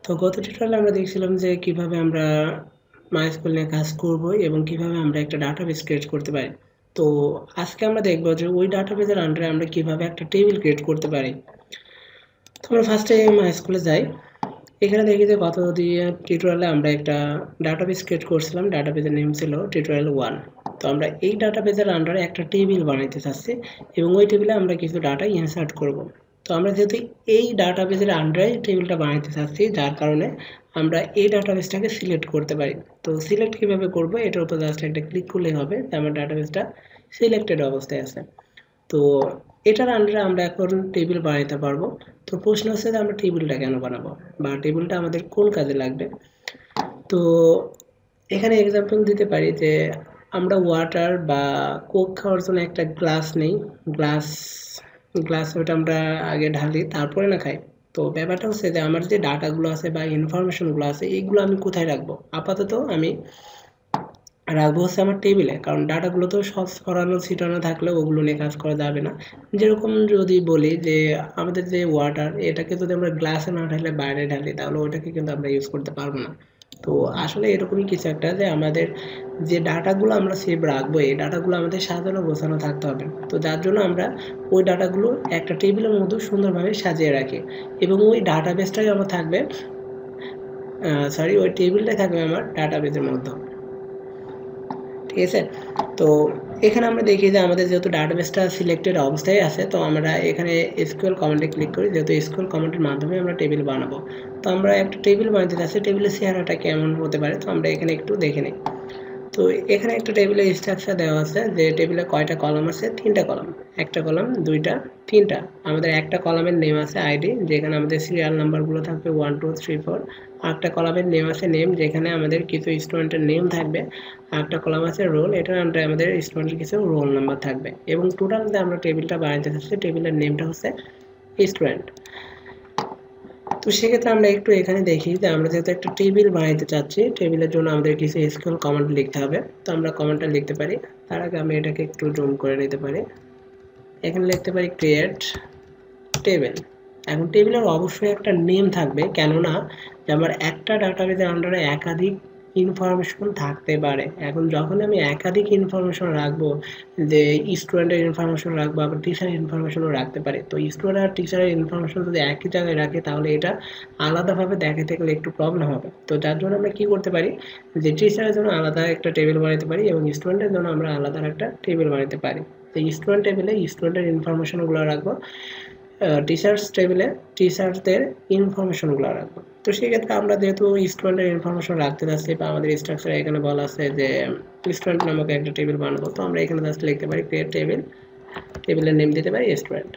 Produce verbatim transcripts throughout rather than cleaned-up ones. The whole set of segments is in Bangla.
তো গত টিউটোরিয়ালে আমরা দেখছিলাম যে কিভাবে আমরা মাইস্কুল নিয়ে কাজ করব এবং কিভাবে আমরা একটা ডাটাবেস ক্রিয়েট করতে পারি। তো আজকে আমরা দেখব যে ওই ডাটাবেসের আন্ডারে আমরা কিভাবে একটা টেবিল ক্রিয়েট করতে পারি। তো আমরা ফার্স্টে মাইস্কুলে যাই। এখানে দেখি যে গত টিউটোরিয়ালে আমরা একটা ডাটাবেস ক্রিয়েট করছিলাম, ডাটাবেসের নেম ছিল টিউটোরিয়াল ওয়ান। তো আমরা এই ডাটাবেসের আন্ডারে একটা টেবিল বানাইতে চাচ্ছি এবং ওই টেবিলে আমরা কিছু ডাটা ইনসার্ট করব। তো আমরা যেহেতু এই ডাটাবেসের আন্ডারে টেবিলটা বানাইতে চাচ্ছি, যার কারণে আমরা এই ডাটাবেসটাকে সিলেক্ট করতে পারি। তো সিলেক্ট কিভাবে করব, এটার উপর জাস্ট একটা ক্লিক করলেই হবে যে আমার ডাটাবেসটা সিলেক্টেড অবস্থায় আছে। তো এটার আন্ডারে আমরা এখন টেবিল বানাইতে পারবো। তো প্রশ্ন হচ্ছে যে আমরা টেবিলটা কেন বানাবো বা টেবিলটা আমাদের কোন কাজে লাগবে। তো এখানে এক্সাম্পল দিতে পারি যে আমরা ওয়াটার বা কোক খাওয়ার জন্য একটা গ্লাস নেই, গ্লাস গ্লাস ওটা আমরা আগে ঢালি তারপরে না খাই। তো ব্যাপারটা হচ্ছে যে আমার যে ডাটাগুলো আছে বা ইনফরমেশনগুলো আছে এইগুলো আমি কোথায় রাখবো। আপাতত আমি রাখবো হচ্ছে আমার টেবিলে, কারণ ডাটাগুলো তো সব ছড়ানো ছিটানো থাকলে ওগুলো নিয়ে কাজ করা যাবে না। যেরকম যদি বলি যে আমাদের যে ওয়াটার, এটাকে যদি আমরা গ্লাসে না ঢালে বাইরে ঢালি তাহলে ওটাকে কিন্তু আমরা ইউজ করতে পারবো না। তো আসলে এরকমই কিছু একটা যে আমাদের যে ডাটাগুলো আমরা সেভ রাখবো এই ডাটাগুলো আমাদের সাজানো গোছানো থাকতে হবে। তো যার জন্য আমরা ওই ডাটাগুলো একটা টেবিলের মধ্যে সুন্দরভাবে সাজিয়ে রাখি এবং ওই ডাটাবেসটাই আমার থাকবে সরি ওই টেবিলটাই থাকবে আমার ডাটাবেসের মধ্যে। ঠিক আছে। তো এখানে আমরা দেখি যে আমাদের যেহেতু ডাটাবেসটা সিলেক্টেড অবস্থায় আছে, তো আমরা এখানে এসকিউএল কমান্ডে ক্লিক করি। যেহেতু এসকিউএল কমান্ডের মাধ্যমে আমরা টেবিল বানাবো, তো আমরা একটা টেবিল বানাতে চাচ্ছি। টেবিলের চেহারাটা কেমন হতে পারে, তো আমরা এখানে একটু দেখে নিই। তো এখানে একটা টেবিলের স্ট্রাকচার দেওয়া আছে যে টেবিলে কয়টা কলাম আছে, তিনটা কলাম, একটা কলাম, দুইটা, তিনটা। আমাদের একটা কলামের নেম আছে আইডি, যেখানে আমাদের সিরিয়াল নাম্বারগুলো থাকবে ওয়ান টু থ্রি ফোর। আর একটা কলামের নেম আছে নেম, যেখানে আমাদের কিছু স্টুডেন্টের নেম থাকবে। আর একটা কলাম আছে রোল, এটার আন্ডারে আমাদের স্টুডেন্টের কিছু রোল নাম্বার থাকবে। এবং টোটাল যে আমরা টেবিলটা বানাইতে চাচ্ছি টেবিলের নেমটা হচ্ছে স্টুডেন্ট। তো সেক্ষেত্রে আমরা একটু এখানে দেখি যে আমরা যেহেতু একটা টেবিল বানাইতে চাচ্ছি, টেবিলের জন্য আমাদের কিছু এসকিউএল কমান্ড লিখতে হবে। তো আমরা কমান্ডটা লিখতে পারি। তার আগে আমি এটাকে একটু জুম করে নিতে পারি। এখানে লিখতে পারি ক্রিয়েট টেবিল। এখন টেবিলের অবশ্যই একটা নেম থাকবে, কেননা যে আমার একটা ডাটাবেসের আন্ডারে একাধিক ইনফরমেশন থাকতে পারে। এখন যখন আমি একাধিক ইনফরমেশন রাখবো, যে স্টুডেন্টের ইনফরমেশন রাখবো আবার টিচারের ইনফরমেশনও রাখতে পারে। তো স্টুডেন্ট আর টিচারের ইনফরমেশন যদি একই জায়গায় রাখে তাহলে এটা আলাদাভাবে দেখাতে গেলে একটু প্রবলেম হবে। তো যার জন্য আমরা কি করতে পারি যে টিচারের জন্য আলাদা একটা টেবিল বানাতে পারি এবং স্টুডেন্টের জন্য আমরা আলাদা একটা টেবিল বানাতে পারি। তো স্টুডেন্ট টেবিলে স্টুডেন্টের ইনফরমেশনগুলো রাখবো, টিচার্স টেবিলে টিচারদের ইনফরমেশনগুলো রাখবো। তো সেক্ষেত্রে আমরা যেহেতু স্টুডেন্টের ইনফরমেশন রাখতে যাচ্ছি বা আমাদের স্ট্রাকচারে এখানে বলা আছে যে স্টুডেন্ট নামক একটা টেবিল বানাবো, তো আমরা এখানে জাস্ট লিখতে পারি ক্রিয়েট টেবিল, টেবিলের নেম দিতে পারি স্টুডেন্ট।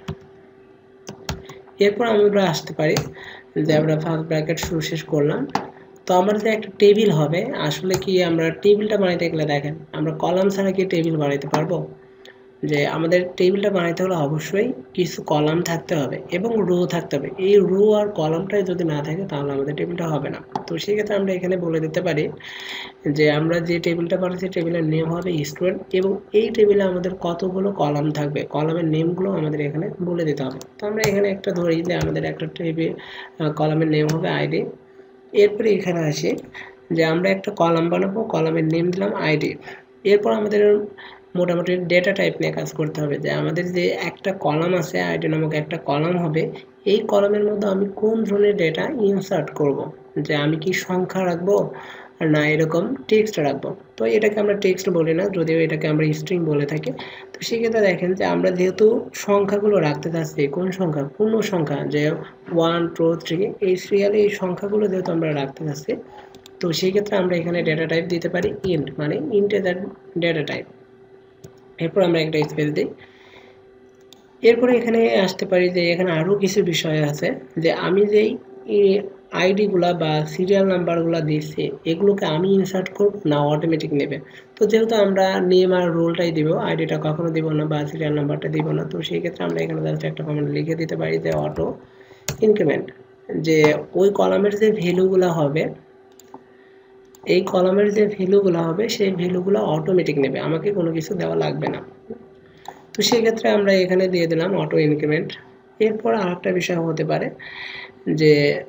এরপর আমরা আসতে পারি যে আমরা ফার্স্ট ব্র্যাকেট শুরু শেষ করলাম। তো আমার যে একটা টেবিল হবে, আসলে কি আমরা টেবিলটা বানাইতে গেলে দেখেন আমরা কলাম ছাড়া কি টেবিল বানাইতে পারবো? যে আমাদের টেবিলটা বানাইতে হলে অবশ্যই কিছু কলাম থাকতে হবে এবং রো থাকতে হবে। এই রো আর কলামটাই যদি না থাকে তাহলে আমাদের টেবিলটা হবে না। তো সেক্ষেত্রে আমরা এখানে বলে দিতে পারি যে আমরা যে টেবিলটা বানাচ্ছি টেবিলের নেম হবে স্টুডেন্ট এবং এই টেবিলে আমাদের কতগুলো কলাম থাকবে, কলামের নেমগুলো আমাদের এখানে বলে দিতে হবে। তো আমরা এখানে একটা ধরি যে আমাদের একটা টেবিল কলামের নেম হবে আইডি। এরপরে এখানে আসি যে আমরা একটা কলাম বানাবো, কলামের নেম দিলাম আইডি। এরপর আমাদের মোটামুটি ডেটা টাইপ নিয়ে কাজ করতে হবে যে আমাদের যে একটা কলাম আছে আইডি নামক একটা কলাম হবে, এই কলামের মধ্যে আমি কোন ধরনের ডেটা ইনসার্ট করব, যে আমি কি সংখ্যা রাখবো আর না এরকম টেক্সট রাখবো। তো এটাকে আমরা টেক্সট বলি না, যদিও এটাকে আমরা স্ট্রিং বলে থাকি। তো সেক্ষেত্রে দেখেন যে আমরা যেহেতু সংখ্যাগুলো রাখতে চাচ্ছি, কোন সংখ্যা, পূর্ণ সংখ্যা, যে ওয়ান টু থ্রি এই সিরিয়ালে এই সংখ্যাগুলো যেহেতু আমরা রাখতে চাচ্ছি, তো সেই ক্ষেত্রে আমরা এখানে ডেটা টাইপ দিতে পারি ইন্ট, মানে ইন্টিজার ডেটা টাইপ। এরপর আমরা একটা স্পেস দিই। এরপরে এখানে আসতে পারি যে এখানে আরও কিছু বিষয় আছে যে আমি যেই আইডিগুলা বা সিরিয়াল নাম্বারগুলো দিচ্ছি এগুলোকে আমি ইনসার্ট করব না অটোমেটিক নেবে। তো যেহেতু আমরা নেম আর রোলটাই দিব, আইডিটা কখনো দিব না বা সিরিয়াল নাম্বারটা দিব না, তো সেই ক্ষেত্রে আমরা এখানে জাস্ট একটা কমেন্ট লিখে দিতে পারি যে অটো ইনক্রিমেন্ট, যে ওই কলামের যে ভ্যালুগুলো হবে, এই কলামের যে ভ্যালুগুলো হবে সেই ভ্যালুগুলো অটোমেটিক নেবে, আমাকে কোনো কিছু দেওয়া লাগবে না। তো সেই ক্ষেত্রে আমরা এখানে দিয়ে দিলাম অটো ইনক্রিমেন্ট। এরপর আরেকটা বিষয় হতে পারে যে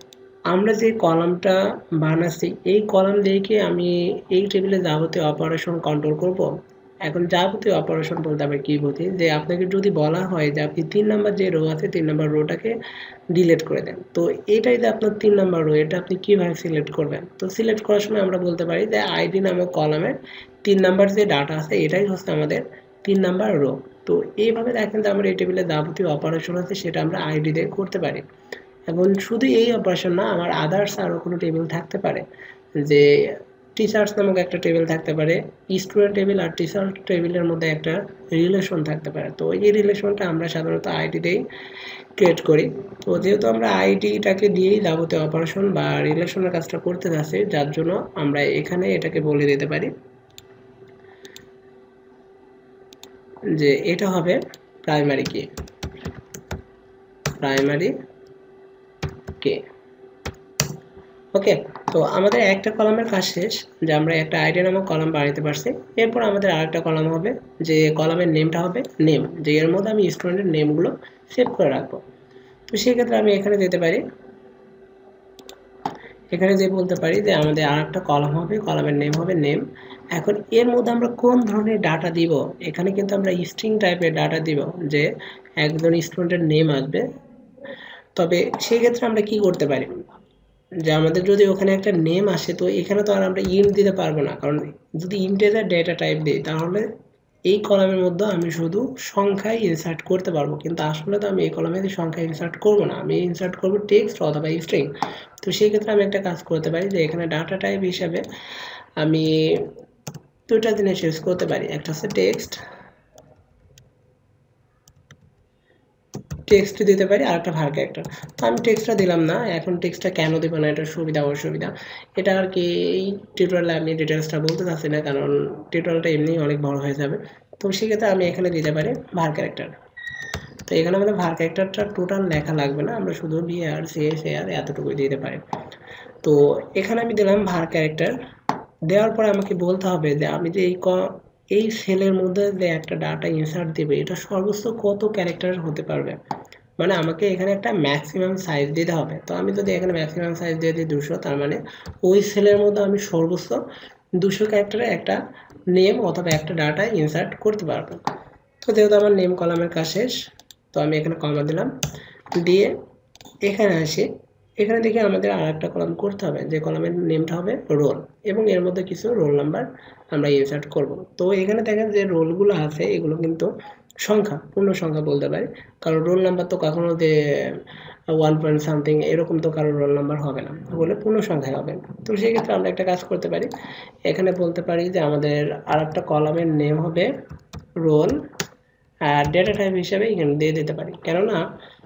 আমরা যে কলামটা বানাচ্ছি এই কলাম দিয়ে কি আমি এই টেবিলে যাবতীয় অপারেশন কন্ট্রোল করব? এখন যাবতীয় অপারেশন বলতে আমরা কি বুঝি, যে আপনাকে যদি বলা হয় যে আপনি তিন নাম্বার যে রো আছে তিন নাম্বার রোটাকে ডিলিট করে দেন, তো এটাই যে আপনার তিন নাম্বার রো, এটা আপনি কিভাবে সিলেক্ট করবেন? তো সিলেক্ট করার সময় আমরা বলতে পারি যে আইডি নামক কলামের তিন নাম্বার যে ডাটা আছে এটাই হচ্ছে আমাদের তিন নাম্বার রো। তো এইভাবে দেখেন যে আমরা এই টেবিলে যাবতীয় অপারেশন আছে সেটা আমরা আইডি দিয়ে করতে পারি। এখন শুধু এই অপারেশন না, আমার আদার্স আরও কোনো টেবিল থাকতে পারে, যে টিচার্স নামক একটা টেবিল থাকতে পারে, স্টুডেন্ট টেবিল আর টিচার টেবিলের মধ্যে একটা রিলেশন থাকতে পারে। তো এই রিলেশনটা আমরা সাধারণত আইডি দিয়েই ক্রিয়েট করি। তো যেহেতু আমরা আইডিটাকে দিয়েই যাবতীয় অপারেশন বা রিলেশনের কাজটা করতে যাচ্ছি, যার জন্য আমরা এখানে এটাকে বলে দিতে পারি যে এটা হবে প্রাইমারি কি, প্রাইমারি কে। ওকে, তো আমাদের একটা কলামের কাজ শেষ, যে আমরা একটা আইডি নামক কলাম বানাতে পারছি। এরপর আমাদের আরেকটা কলাম হবে, যে কলামের নেমটা হবে নেম, যে এর মধ্যে আমি স্টুডেন্টের নেমগুলো সেভ করে রাখবো। তো সেক্ষেত্রে আমি এখানে যেতে পারি, এখানে যে বলতে পারি যে আমাদের আরেকটা কলাম হবে, কলামের নেম হবে নেম। এখন এর মধ্যে আমরা কোন ধরনের ডাটা দিব, এখানে কিন্তু আমরা স্ট্রিং টাইপের ডাটা দিব, যে একজন স্টুডেন্টের নেম আসবে। তবে সেই ক্ষেত্রে আমরা কি করতে পারি, যে আমাদের যদি ওখানে একটা নেম আসে, তো এখানে তো আর আমরা ইন্ট দিতে পারবো না, কারণ যদি ইন্টিজার ডেটা টাইপ দিই তাহলে এই কলামের মধ্যে আমি শুধু সংখ্যায় ইনসার্ট করতে পারবো, কিন্তু আসলে তো আমি এই কলামে সংখ্যা ইনসার্ট করব না, আমি ইনসার্ট করব টেক্সট অথবা স্ট্রিং। তো সেই ক্ষেত্রে আমি একটা কাজ করতে পারি, যে এখানে ডাটা টাইপ হিসাবে আমি দুইটা জিনিস ইউজ করতে পারি, একটা হচ্ছে টেক্সট, টেক্সট দিতে পারি, আর একটা var ক্যারেক্টার। তো আমি টেক্সটটা দিলাম না, এখন টেক্সটটা কেন দেব না, এটা সুবিধা অসুবিধা এটা আর কি এই টিউটোরিয়ালে আমি ডিটেলসটা বলতে চাচ্ছি না, কারণ টিউটোরিয়ালটা এমনি অনেক বড় হয়ে যাবে। তো সেক্ষেত্রে আমি এখানে দিতে পারি var ক্যারেক্টার। তো এখানে আমাদের var ক্যারেক্টারটা টোটাল লেখা লাগবে না, আমরা শুধু var cs ar এতটুকুই দিতে পারি। তো এখানে আমি দিলাম var ক্যারেক্টার। দেওয়ার পর আমাকে বলতে হবে যে আমি যে এই এই সেলের মধ্যে যে একটা ডাটা ইনসার্ট দেবে এটা সর্বোচ্চ কত ক্যারেক্টার হতে পারবে, মানে আমাকে এখানে একটা ম্যাক্সিমাম সাইজ দিতে হবে। তো আমি যদি এখানে ম্যাক্সিমাম সাইজ দিয়ে দিই দুশো, তার মানে ওই সেলের মধ্যে আমি সর্বোচ্চ দুশো ক্যারেক্টারে একটা নেম অথবা একটা ডাটা ইনসার্ট করতে পারবো। তো যেহেতু আমার নেম কলামের কাজ শেষ, তো আমি এখানে কমা দিলাম, দিয়ে এখানে আসি, এখানে দেখে আমাদের আর একটা কলাম করতে হবে, যে কলামের নেমটা হবে রোল, এবং এর মধ্যে কিছু রোল নাম্বার আমরা ইনসার্ট করব। তো এখানে দেখেন যে রোলগুলো আছে এগুলো কিন্তু সংখ্যা, পূর্ণ সংখ্যা বলতে পারি, কারণ রোল নাম্বার তো কখনো যে ওয়ান পয়েন্ট সামথিং এরকম তো কারো রোল নাম্বার হবে না, বলে পূর্ণ সংখ্যায় হবে। তো সেই ক্ষেত্রে আমরা একটা কাজ করতে পারি, এখানে বলতে পারি যে আমাদের আর একটা কলামের নেম হবে রোল, আর ডেটা টাইপ হিসাবে এখানে দিয়ে দিতে পারি, কেননা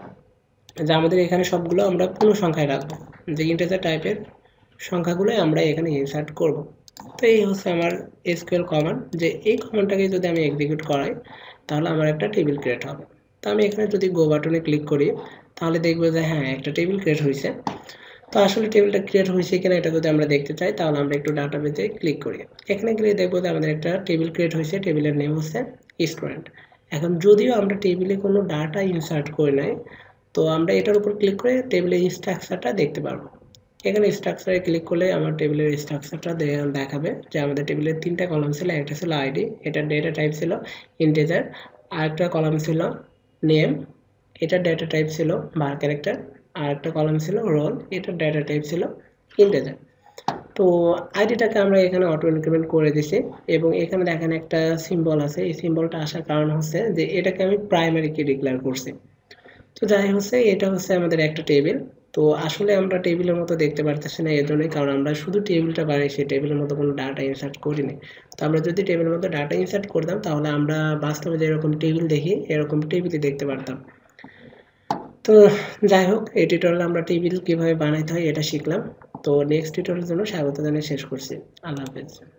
যে আমাদের এখানে সবগুলো আমরা পূর্ণ সংখ্যায় রাখবো, যে ইন্টিজার টাইপের সংখ্যাগুলো আমরা এখানে ইনসার্ট করব। তো এই হচ্ছে আমার এসকিউএল কমান্ড, যে এই কমান্ডটাকে যদি আমি এক্সিকিউট করাই তাহলে আমার একটা টেবিল ক্রিয়েট হবে। তো আমি এখানে যদি গো বাটনে ক্লিক করি তাহলে দেখবো যে হ্যাঁ একটা টেবিল ক্রিয়েট হয়েছে। তো আসলে টেবিলটা ক্রিয়েট হয়েছে কিনা এটা যদি আমরা দেখতে চাই তাহলে আমরা একটু ডাটাবেসে ক্লিক করি, এখানে গেলে দেখবো যে আমাদের একটা টেবিল ক্রিয়েট হয়েছে, টেবিলের নেম হচ্ছে স্টুডেন্ট। এখন যদিও আমরা টেবিলে কোনো ডাটা ইনসার্ট করি নাই, তো আমরা এটার উপর ক্লিক করে টেবিলের স্ট্রাকচারটা দেখতে পারবো। এখানে স্ট্রাকচারে ক্লিক করলে আমার টেবিলের স্ট্রাকচারটা দেখাবে, যে আমাদের টেবিলের তিনটা কলাম ছিল, একটা ছিল আইডি, এটা ডেটা টাইপ ছিল ইন্টিজার, আর একটা কলাম ছিল নেম, এটা ডেটা টাইপ ছিল var ক্যারেক্টার, আর একটা কলাম ছিল রোল, এটা ডেটা টাইপ ছিল ইন্টিজার। তো আইডিটাকে আমরা এখানে অটো ইনক্রিমেন্ট করে দিছি, এবং এখানে দেখেন একটা সিম্বল আছে, এই সিম্বলটা আসার কারণ হচ্ছে যে এটাকে আমি প্রাইমারি কি ডিক্লেয়ার করছি। তো যাই হচ্ছে এটা হচ্ছে আমাদের একটা টেবিল। তো আসলে আমরা টেবিলের মতো দেখতে পারতেছি না, এর জন্যই, কারণ আমরা শুধু টেবিলটা বানিয়েছি, টেবিলের মতো কোনো ডাটা ইনসার্ট করিনি। তো আমরা যদি টেবিলের মতো ডাটা ইনসার্ট করতাম তাহলে আমরা বাস্তবে যেরকম টেবিল দেখি এরকম টেবিলই দেখতে পারতাম। তো যাই হোক, এই টিউটোরিয়ালে আমরা টেবিল কিভাবে বানাইতে হয় এটা শিখলাম। তো নেক্সট টিউটোরিয়ালের জন্য স্বাগত জানিয়ে শেষ করছি। আল্লাহ হাফেজ।